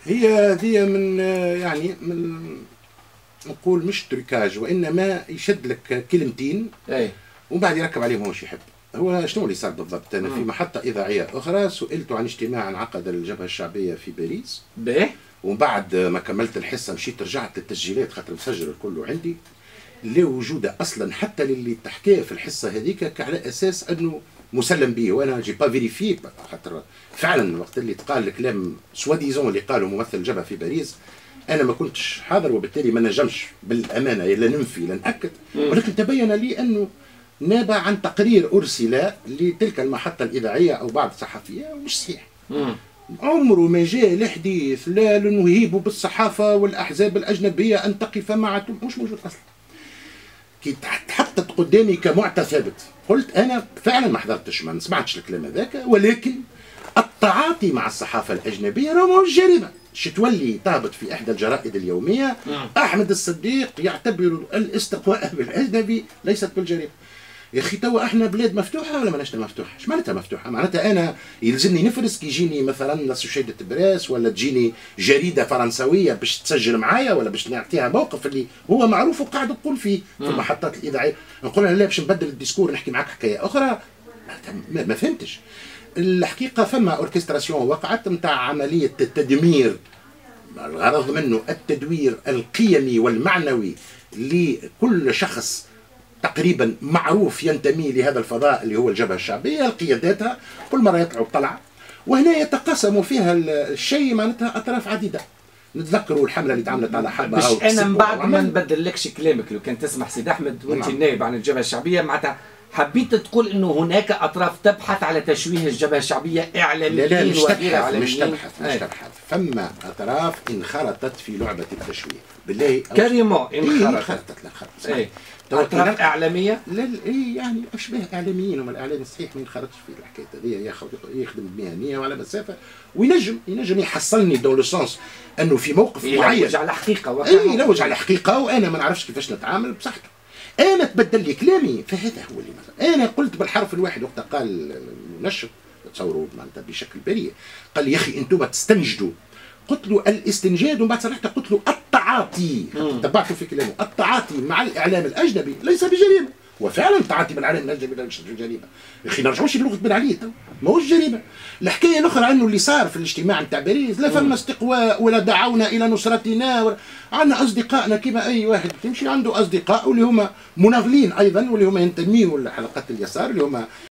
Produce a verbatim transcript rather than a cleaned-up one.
هي هذه من يعني من نقول مش تركاج، وانما يشد لك كلمتين اي ومن بعد يركب عليهم هو يحب. هو شنو اللي صار بالضبط؟ انا في محطه اذاعيه اخرى سئلت عن اجتماع انعقد الجبهه الشعبيه في باريس، باهي، ومن بعد ما كملت الحصه مشيت رجعت للتسجيلات خاطر مسجل الكل عندي، لا وجود اصلا حتى للي تحكيه في الحصه هذيك على اساس انه مسلم به، وانا جي با فيريفي خاطر فعلا وقت اللي تقال الكلام سوا ديزون اللي قاله ممثل الجبهه في باريس انا ما كنتش حاضر، وبالتالي ما نجمش بالامانه لا ننفي لا ناكد، ولكن تبين لي انه نابع عن تقرير ارسل لتلك المحطه الاذاعيه او بعض الصحفيه ومش صحيح. عمره ما جاء الحديث لا لنهيب بالصحافه والاحزاب الاجنبيه ان تقف مع، مش موجود اصلا. كي تحطت قدامي كمعطى ثابت قلت انا فعلا ما حضرتش ما سمعتش الكلام هذاك، ولكن التعاطي مع الصحافه الاجنبيه راه ماهوش جريمه. شي تولي تهبط في احدى الجرائد اليوميه احمد الصديق يعتبر الاستقواء بالاجنبي ليست بالجريمه. يا اخي توا احنا بلاد مفتوحه ولا ماناش مفتوحه؟ ايش معناتها مفتوحه؟ معناتها انا يلزمني نفرس كي يجيني مثلا لاسوشيتد بريس ولا تجيني جريده فرنسويه باش تسجل معايا ولا باش نعطيها موقف اللي هو معروف وقاعد تقول فيه في المحطات الاذاعيه، نقول لها لا باش نبدل الديسكور نحكي معك حكايه اخرى. ما, ما فهمتش. الحقيقه فما اوركستراسيون وقعت نتاع عمليه التدمير، الغرض منه التدوير القيمي والمعنوي لكل شخص تقريبا معروف ينتمي لهذا الفضاء اللي هو الجبهه الشعبيه. القياداتها كل مره يطلعوا بطلعه، وهنا يتقاسم فيها الشيء معناتها اطراف عديده. نتذكروا الحمله اللي تعملت على حبه، باش انا من بعد ما نبدلكش كلامك لو كان تسمح سيد احمد وانت النائب عن الجبهه الشعبيه، معناتها حبيت تقول انه هناك اطراف تبحث على تشويه الجبهه الشعبيه اعلاميين لا لا مش وغير تبحث اعلاميين. مش تبحث مش أي. تبحث فما اطراف انخرطت في لعبه التشويه بالله كريمون انخرطت انخرطت انخرطت اي اطراف اعلاميه. لا اي يعني اشباه اعلاميين، هم الاعلام الصحيح ما ينخرطش في الحكايه هذه، ياخذ يخدم بمهنيه وعلى مسافه وينجم ينجم يحصلني دون لو سونس انه في موقف معين يلوج على حقيقه اي يلوج على حقيقه وانا ما نعرفش كيفاش نتعامل بصحته. انا تبدل لي كلامي، فهذا هو اللي مثلا انا قلت بالحرف الواحد وقت قال المنشط تصوروا معناتها بشكل بريء، قال لي يا اخي انتم تستنجدوا، قلت له الاستنجاد ومن بعد صرحت قلت له التعاطي، تبعته في كلامه، التعاطي مع الاعلام الاجنبي ليس بجريمه، وفعلا التعاطي مع الاعلام الاجنبي ليس بجريمه. يا اخي نرجعوش للغه بن علي ماهوش جريمه. الحكايه الاخرى انه اللي صار في الاجتماع نتاع باريس لا فما استقواء ولا دعونا الى نصرتنا ولا... عندنا اصدقائنا كما اي واحد تمشي عنده اصدقاء واللي هما مناضلين ايضا واللي هما ينتميوا لحلقات اليسار اللي هما